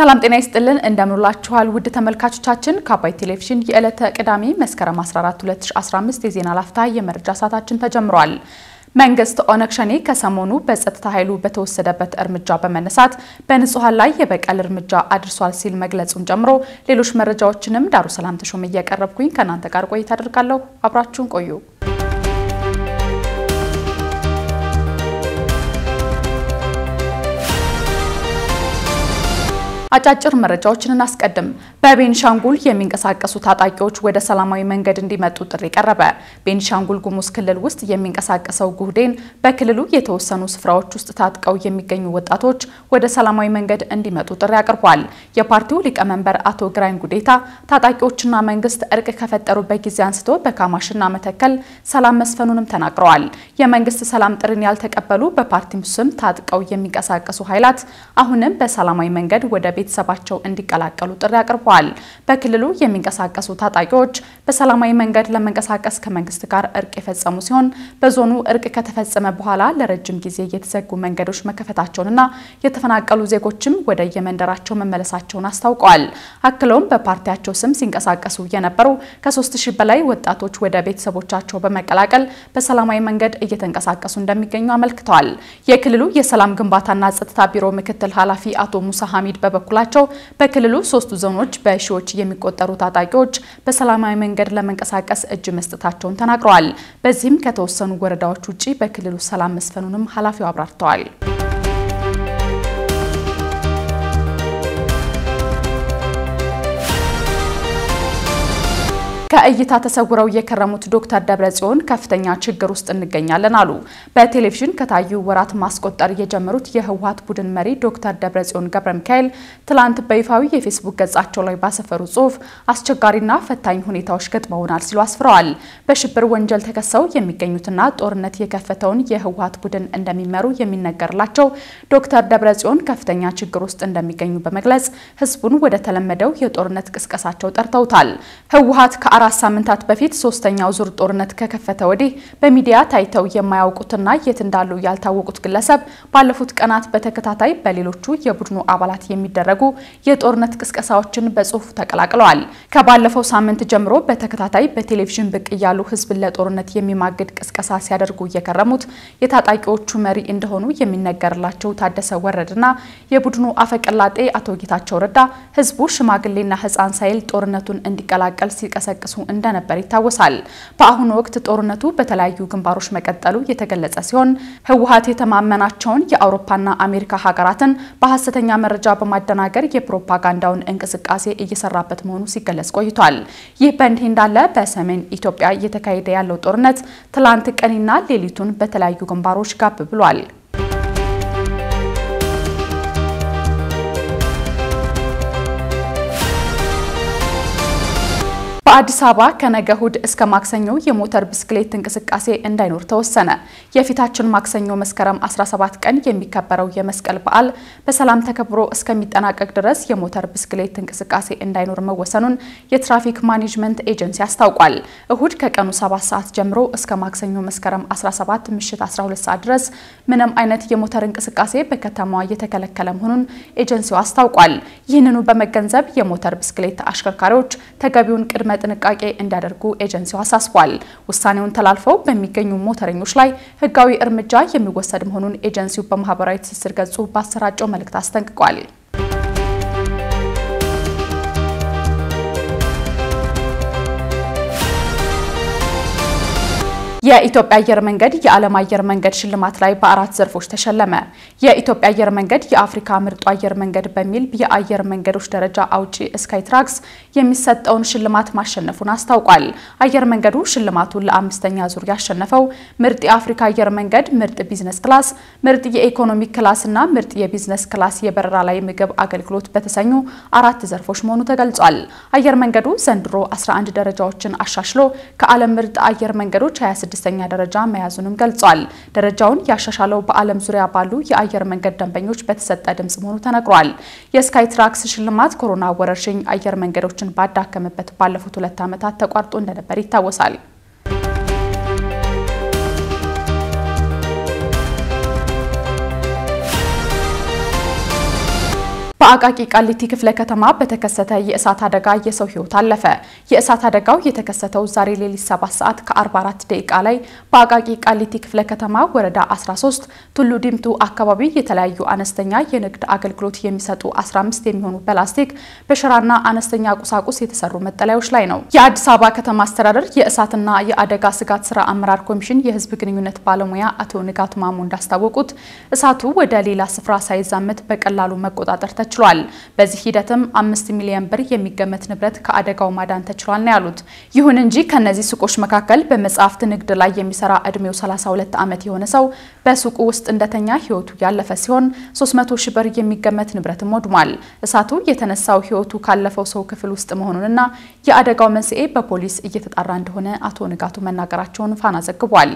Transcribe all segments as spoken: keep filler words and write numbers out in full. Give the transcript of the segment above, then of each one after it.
ሰላም ጤና ይስጥልን እንደምንላችኋል ውድ ተመልካቾቻችን ከአባይ ቴሌቪዥን የዕለተ ቅዳሜ መስከረም አስራ አራት ሁለት ሺህ አስራ አምስት የዜና ላፍታ የመረጃ ሰዓታችን ተጀምሯል። መንግስት ኦነግ ሸኔ ከሰሞኑ በጸጥታ ኃይሉ በተወሰደበት እርምጃ በመነሳት በንጹሃን ላይ የበቀል እርምጃ አድርሷል ሲል መግለጹን ጨምሮ ሌሎች መረጃዎችንም ዳሩ ሰላም ተሾመ እያቀረብኩኝ ከናንተ ጋር ቆይታ አደርጋለሁ። አብራችሁን ቆዩ። አጫጭር መረጃዎችን እናስቀድም። በቤንሻንጉል የሚንቀሳቀሱ ታጣቂዎች ወደ ሰላማዊ መንገድ እንዲመጡ ጥሪ ቀረበ። ቤንሻንጉል ጉሙዝ ክልል ውስጥ የሚንቀሳቀሰው ጉህዴን በክልሉ የተወሰኑ ስፍራዎች ውስጥ ታጥቀው የሚገኙ ወጣቶች ወደ ሰላማዊ መንገድ እንዲመጡ ጥሪ አቅርቧል። የፓርቲው ሊቀመንበር አቶ ግራኝ ጉዴታ ታጣቂዎችና መንግስት እርቅ ከፈጠሩበት ጊዜ አንስቶ በካማሽና መተከል ሰላም መስፈኑንም ተናግረዋል። የመንግስት ሰላም ጥሪን ያልተቀበሉ በፓርቲው ስም ታጥቀው የሚንቀሳቀሱ ኃይላት አሁንም በሰላማዊ መንገድ ወደ ቤተሰባቸው እንዲቀላቀሉ ጥሪ አቅርበዋል። በክልሉ የሚንቀሳቀሱ ታጣቂዎች በሰላማዊ መንገድ ለመንቀሳቀስ ከመንግስት ጋር እርቅ የፈጸሙ ሲሆን በዞኑ እርቅ ከተፈጸመ በኋላ ለረጅም ጊዜ የተዘጉ መንገዶች መከፈታቸውንና የተፈናቀሉ ዜጎችም ወደ የመንደራቸው መመለሳቸውን አስታውቀዋል። አክለውም በፓርቲያቸው ስም ሲንቀሳቀሱ የነበሩ ከ3 ሺህ በላይ ወጣቶች ወደ ቤተሰቦቻቸው በመቀላቀል በሰላማዊ መንገድ እየተንቀሳቀሱ እንደሚገኙ አመልክተዋል። የክልሉ የሰላም ግንባታና ጸጥታ ቢሮ ምክትል ኃላፊ አቶ ሙሳ ሐሚድ በበኩላቸው በክልሉ ሶስቱ ዞኖች በሺዎች የሚቆጠሩ ታጣቂዎች በሰላማዊ መንገድ ለመንቀሳቀስ እጅ መስጠታቸውን ተናግረዋል። በዚህም ከተወሰኑ ወረዳዎች ውጪ በክልሉ ሰላም መስፈኑንም ኃላፊው አብራርተዋል። ከእይታ ተሰውረው የከረሙት ዶክተር ደብረጽዮን ከፍተኛ ችግር ውስጥ እንገኛለን አሉ። በቴሌቪዥን ከታዩ ወራት ማስቆጠር የጀመሩት የህወሓት ቡድን መሪ ዶክተር ደብረጽዮን ገብረሚካኤል ትላንት በይፋዊ የፌስቡክ ገጻቸው ላይ ባሰፈሩ ጽሑፍ አስቸጋሪና ፈታኝ ሁኔታዎች ገጥመውናል ሲሉ አስፍረዋል። በሽብር ወንጀል ተከሰው የሚገኙትና ጦርነት የከፈተውን የህወሓት ቡድን እንደሚመሩ የሚነገርላቸው ዶክተር ደብረጽዮን ከፍተኛ ችግር ውስጥ እንደሚገኙ በመግለጽ ህዝቡን ወደ ተለመደው የጦርነት ቅስቀሳቸው ጠርተውታል። ህወሓት ከአራት ሳምንታት በፊት ሶስተኛው ዙር ጦርነት ከከፈተ ወዲህ በሚዲያ ታይተው የማያውቁትና የት እንዳሉ ያልታወቁት ግለሰብ ባለፉት ቀናት በተከታታይ በሌሎቹ የቡድኑ አባላት የሚደረጉ የጦርነት ቅስቀሳዎችን በጽሁፍ ተቀላቅለዋል። ከባለፈው ሳምንት ጀምሮ በተከታታይ በቴሌቪዥን ብቅ ያሉ ህዝብን ለጦርነት የሚማግድ ቅስቀሳ ሲያደርጉ የከረሙት የታጣቂዎቹ መሪ እንደሆኑ የሚነገርላቸው ታደሰ ወረደና የቡድኑ አፈቀላጤ አቶ ጌታቸው ረዳ ህዝቡ ሽማግሌና ህፃን ሳይል ጦርነቱን እንዲቀላቀል ሲቀሰቅሱ እንደነበር ይታወሳል። በአሁኑ ወቅት ጦርነቱ በተለያዩ ግንባሮች መቀጠሉ የተገለጸ ሲሆን ህወሓት የተማመናቸውን የአውሮፓና አሜሪካ ሀገራትን በሐሰተኛ መረጃ በማደናገር የፕሮፓጋንዳውን እንቅስቃሴ እየሰራበት መሆኑ ሲገለጽ ቆይቷል። ይህ በእንዲህ እንዳለ በሰሜን ኢትዮጵያ እየተካሄደ ያለው ጦርነት ትላንት ቀንና ሌሊቱን በተለያዩ ግንባሮች ጋብ ብሏል። በአዲስ አበባ ከነገ እሁድ እስከ ማክሰኞ የሞተር ብስክሌት እንቅስቃሴ እንዳይኖር ተወሰነ። የፊታችን ማክሰኞ መስከረም አስራ ሰባት ቀን የሚከበረው የመስቀል በዓል በሰላም ተከብሮ እስከሚጠናቀቅ ድረስ የሞተር ብስክሌት እንቅስቃሴ እንዳይኖር መወሰኑን የትራፊክ ማኔጅመንት ኤጀንሲ አስታውቋል። እሁድ ከቀኑ ሰባት ሰዓት ጀምሮ እስከ ማክሰኞ መስከረም አስራ ሰባት ምሽት አስራ ሁለት ሰዓት ድረስ ምንም አይነት የሞተር እንቅስቃሴ በከተማዋ የተከለከለ መሆኑን ኤጀንሲው አስታውቋል። ይህንኑ በመገንዘብ የሞተር ብስክሌት አሽከርካሪዎች ተገቢውን ቅድመ ጥንቃቄ እንዲያደርጉ ኤጀንሲው አሳስቧል። ውሳኔውን ተላልፈው በሚገኙ ሞተረኞች ላይ ህጋዊ እርምጃ የሚወሰድ መሆኑን ኤጀንሲው በማህበራዊ ትስስር ገጹ ባሰራጨው መልእክት አስጠንቅቋል። የኢትዮጵያ አየር መንገድ የዓለም አየር መንገድ ሽልማት ላይ በአራት ዘርፎች ተሸለመ። የኢትዮጵያ አየር መንገድ የአፍሪካ ምርጡ አየር መንገድ በሚል የአየር መንገዶች ደረጃ አውጪ ስካይትራክስ የሚሰጠውን ሽልማት ማሸነፉን አስታውቋል። አየር መንገዱ ሽልማቱን ለአምስተኛ ዙር ያሸነፈው ምርጥ የአፍሪካ አየር መንገድ፣ ምርጥ ቢዝነስ ክላስ፣ ምርጥ የኢኮኖሚ ክላስ እና ምርጥ የቢዝነስ ክላስ የበረራ ላይ ምግብ አገልግሎት በተሰኙ አራት ዘርፎች መሆኑ ተገልጿል። አየር መንገዱ ዘንድሮ አስራ አንድ ደረጃዎችን አሻሽሎ ከዓለም ምርጥ አየር መንገዶች ሃያ ስድስተኛ ደረጃ መያዙንም ገልጿል። ደረጃውን ያሻሻለው በዓለም ዙሪያ ባሉ የአየር መንገድ ደንበኞች በተሰጠ ድምጽ መሆኑ ተነግሯል። የስካይትራክስ ሽልማት ኮሮና ወረርሽኝ አየር መንገዶችን ባዳከመበት ባለፉት ሁለት ዓመታት ተቋርጦ እንደነበር ይታወሳል። በአቃቂ ቃሊቲ ክፍለ ከተማ በተከሰተ የእሳት አደጋ የሰው ህይወት አለፈ። የእሳት አደጋው የተከሰተው ዛሬ ሌሊት ሰባት ሰዓት ከአርባ አራት ደቂቃ ላይ በአቃቂ ቃሊቲ ክፍለ ከተማ ወረዳ አስራ ሶስት ቱሉ ዲምቱ አካባቢ የተለያዩ አነስተኛ የንግድ አገልግሎት የሚሰጡ አስራ አምስት የሚሆኑ ፕላስቲክ በሸራና አነስተኛ ቁሳቁስ የተሰሩ መጠለያዎች ላይ ነው። የአዲስ አበባ ከተማ አስተዳደር የእሳትና የአደጋ ስጋት ስራ አመራር ኮሚሽን የህዝብ ግንኙነት ባለሙያ አቶ ንጋቱ ማሙ እንዳስታወቁት እሳቱ ወደ ሌላ ስፍራ ሳይዛመት በቀላሉ መቆጣጠር ተችሏል። በዚህ ሂደትም አምስት ሚሊዮን ብር የሚገመት ንብረት ከአደጋው ማዳን ተችሏል ነው ያሉት። ይሁን እንጂ ከነዚህ ሱቆች መካከል በመጻፍት ንግድ ላይ የሚሰራ እድሜው ሰላሳ ሁለት ዓመት የሆነ ሰው በሱቁ ውስጥ እንደተኛ ህይወቱ ያለፈ ሲሆን ሶስት መቶ ሺህ ብር የሚገመት ንብረትም ወድሟል። እሳቱ የተነሳው ህይወቱ ካለፈው ሰው ክፍል ውስጥ መሆኑንና የአደጋው መንስኤ በፖሊስ እየተጣራ እንደሆነ አቶ ንጋቱ መናገራቸውን ፋና ዘግቧል።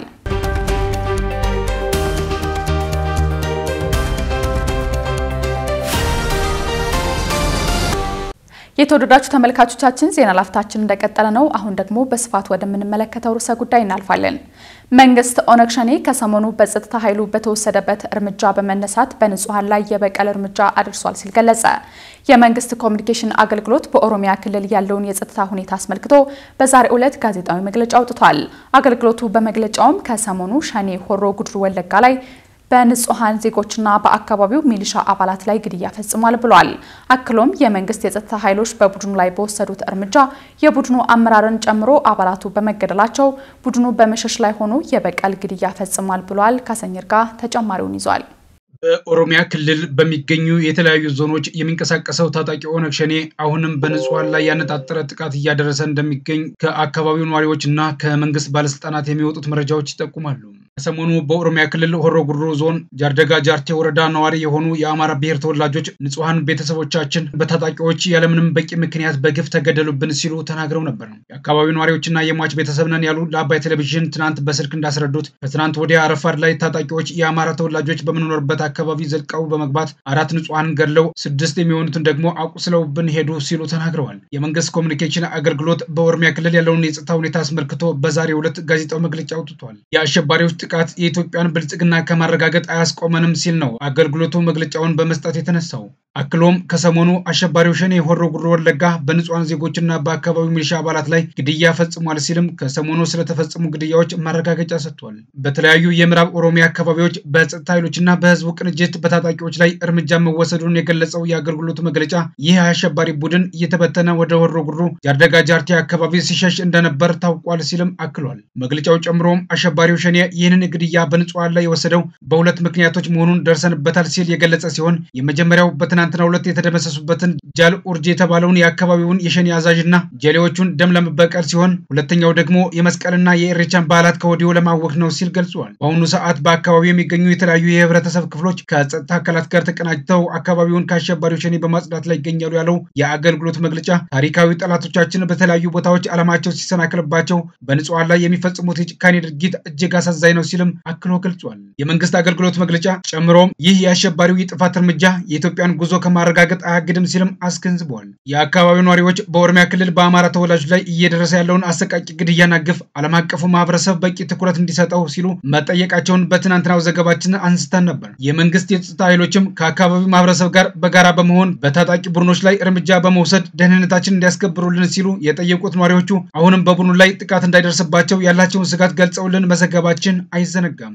የተወደዳችሁ ተመልካቾቻችን ዜና ላፍታችን እንደቀጠለ ነው። አሁን ደግሞ በስፋት ወደምንመለከተው ርዕሰ ጉዳይ እናልፋለን። መንግስት ኦነግ ሸኔ ከሰሞኑ በጸጥታ ኃይሉ በተወሰደበት እርምጃ በመነሳት በንጹሃን ላይ የበቀል እርምጃ አድርሷል ሲል ገለጸ። የመንግስት ኮሙኒኬሽን አገልግሎት በኦሮሚያ ክልል ያለውን የጸጥታ ሁኔታ አስመልክቶ በዛሬው ዕለት ጋዜጣዊ መግለጫ አውጥቷል። አገልግሎቱ በመግለጫውም ከሰሞኑ ሸኔ ሆሮ ጉድሩ ወለጋ ላይ በንጹሃን ዜጎችና በአካባቢው ሚሊሻ አባላት ላይ ግድያ ፈጽሟል ብሏል። አክሎም የመንግስት የጸጥታ ኃይሎች በቡድኑ ላይ በወሰዱት እርምጃ የቡድኑ አመራርን ጨምሮ አባላቱ በመገደላቸው ቡድኑ በመሸሽ ላይ ሆኖ የበቀል ግድያ ፈጽሟል ብሏል። ካሰኝርጋ ተጨማሪውን ይዟል። በኦሮሚያ ክልል በሚገኙ የተለያዩ ዞኖች የሚንቀሳቀሰው ታጣቂ ኦነግ ሸኔ አሁንም በንጹሃን ላይ ያነጣጠረ ጥቃት እያደረሰ እንደሚገኝ ከአካባቢው ነዋሪዎችና ከመንግስት ባለስልጣናት የሚወጡት መረጃዎች ይጠቁማሉ። ሰሞኑ በኦሮሚያ ክልል ሆሮ ጉድሩ ዞን ጃርደጋ ጃርቴ ወረዳ ነዋሪ የሆኑ የአማራ ብሔር ተወላጆች ንጹሃን ቤተሰቦቻችን በታጣቂዎች ያለምንም በቂ ምክንያት በግፍ ተገደሉብን ሲሉ ተናግረው ነበር። የአካባቢው ነዋሪዎችና የሟች ቤተሰብ ነን ያሉ ለአባይ ቴሌቪዥን ትናንት በስልክ እንዳስረዱት ከትናንት ወዲያ አረፋድ ላይ ታጣቂዎች የአማራ ተወላጆች በመኖርበት አካባቢ ዘልቀው በመግባት አራት ንጹሃን ገድለው ስድስት የሚሆኑትን ደግሞ አቁስለውብን ሄዱ ሲሉ ተናግረዋል። የመንግስት ኮሙኒኬሽን አገልግሎት በኦሮሚያ ክልል ያለውን የጸጥታ ሁኔታ አስመልክቶ በዛሬው ዕለት ጋዜጣዊ መግለጫ አውጥቷል። የአሸባሪዎች ጥቃት የኢትዮጵያን ብልጽግና ከማረጋገጥ አያስቆመንም ሲል ነው አገልግሎቱ መግለጫውን በመስጠት የተነሳው። አክሎም ከሰሞኑ አሸባሪው ሸኔ ሆሮ ጉድሩ ወለጋ በንጹሃን ዜጎችና በአካባቢው ሚሊሻ አባላት ላይ ግድያ ፈጽሟል ሲልም ከሰሞኑ ስለተፈጸሙ ግድያዎች ማረጋገጫ ሰጥቷል። በተለያዩ የምዕራብ ኦሮሚያ አካባቢዎች በጸጥታ ኃይሎችና በህዝቡ ቅንጅት በታጣቂዎች ላይ እርምጃ መወሰዱን የገለጸው የአገልግሎቱ መግለጫ ይህ አሸባሪ ቡድን እየተበተነ ወደ ሆሮ ጉድሩ ጃርደጋ ጃርቴ አካባቢ ሲሸሽ እንደነበር ታውቋል ሲልም አክሏል። መግለጫው ጨምሮም አሸባሪው ሸኔ ይህንን ግድያ በንጹሃን ላይ የወሰደው በሁለት ምክንያቶች መሆኑን ደርሰንበታል ሲል የገለጸ ሲሆን የመጀመሪያው በትናንትናው ዕለት የተደመሰሱበትን ጃል ኡርጂ የተባለውን የአካባቢውን የሸኔ አዛዥና ጀሌዎቹን ደም ለመበቀል ሲሆን ሁለተኛው ደግሞ የመስቀልና የኢሬቻን በዓላት ከወዲሁ ለማወክ ነው ሲል ገልጿል። በአሁኑ ሰዓት በአካባቢው የሚገኙ የተለያዩ የህብረተሰብ ክፍሎች ከጸጥታ አካላት ጋር ተቀናጅተው አካባቢውን ከአሸባሪው ሸኔ በማጽዳት ላይ ይገኛሉ ያለው የአገልግሎት መግለጫ ታሪካዊ ጠላቶቻችን በተለያዩ ቦታዎች ዓላማቸው ሲሰናከልባቸው በንጹሃን ላይ የሚፈጽሙት የጭካኔ ድርጊት እጅግ አሳዛኝ ነው ሲልም አክሎ ገልጿል። የመንግስት አገልግሎት መግለጫ ጨምሮም ይህ የአሸባሪው የጥፋት እርምጃ የኢትዮጵያን ጉዞ ከማረጋገጥ አያግድም ሲልም አስገንዝቧል። የአካባቢው ነዋሪዎች በኦሮሚያ ክልል በአማራ ተወላጆች ላይ እየደረሰ ያለውን አሰቃቂ ግድያና ግፍ ዓለም አቀፉ ማህበረሰብ በቂ ትኩረት እንዲሰጠው ሲሉ መጠየቃቸውን በትናንትናው ዘገባችን አንስተን ነበር። የመንግስት የጸጥታ ኃይሎችም ከአካባቢው ማህበረሰብ ጋር በጋራ በመሆን በታጣቂ ቡድኖች ላይ እርምጃ በመውሰድ ደህንነታችንን እንዲያስከብሩልን ሲሉ የጠየቁት ነዋሪዎቹ አሁንም በቡድኑ ላይ ጥቃት እንዳይደርስባቸው ያላቸውን ስጋት ገልጸውልን መዘገባችን አይዘነጋም።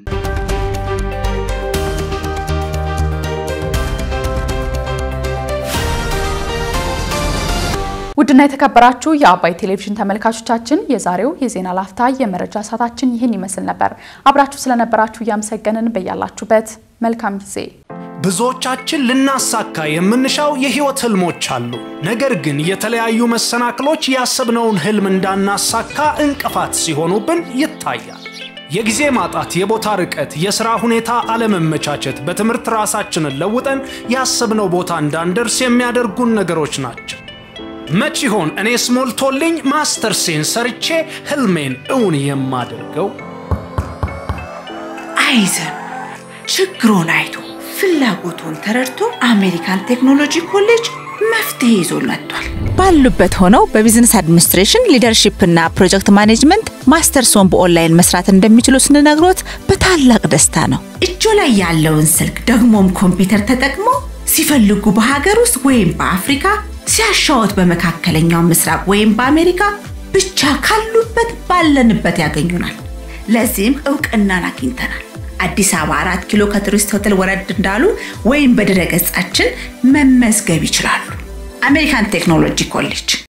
ውድና የተከበራችሁ የአባይ ቴሌቪዥን ተመልካቾቻችን የዛሬው የዜና ላፍታ የመረጃ ሰዓታችን ይህን ይመስል ነበር። አብራችሁ ስለነበራችሁ ያመሰገንን። በያላችሁበት መልካም ጊዜ። ብዙዎቻችን ልናሳካ የምንሻው የህይወት ህልሞች አሉ። ነገር ግን የተለያዩ መሰናክሎች ያሰብነውን ህልም እንዳናሳካ እንቅፋት ሲሆኑብን ይታያል። የጊዜ ማጣት፣ የቦታ ርቀት፣ የሥራ ሁኔታ አለመመቻቸት በትምህርት ራሳችንን ለውጠን ያሰብነው ቦታ እንዳንደርስ የሚያደርጉን ነገሮች ናቸው። መቼ ይሆን እኔ ስሞልቶልኝ ማስተርሴን ሰርቼ ህልሜን እውን የማደርገው? አይዘን ችግሩን አይቶ ፍላጎቱን ተረድቶ አሜሪካን ቴክኖሎጂ ኮሌጅ መፍትሄ ይዞ መጥቷል። ባሉበት ሆነው በቢዝነስ አድሚኒስትሬሽን ሊደርሺፕ እና ፕሮጀክት ማኔጅመንት ማስተርሶን በኦንላይን መስራት እንደሚችሉ ስንነግሮት በታላቅ ደስታ ነው። እጆ ላይ ያለውን ስልክ ደግሞም ኮምፒውተር ተጠቅሞ ሲፈልጉ በሀገር ውስጥ ወይም በአፍሪካ ሲያሻውት በመካከለኛው ምስራቅ ወይም በአሜሪካ ብቻ ካሉበት ባለንበት ያገኙናል። ለዚህም ዕውቅናን አግኝተናል። አዲስ አበባ አራት ኪሎ ከቱሪስት ሆቴል ወረድ እንዳሉ ወይም በድረገጻችን መመዝገብ ይችላሉ። አሜሪካን ቴክኖሎጂ ኮሌጅ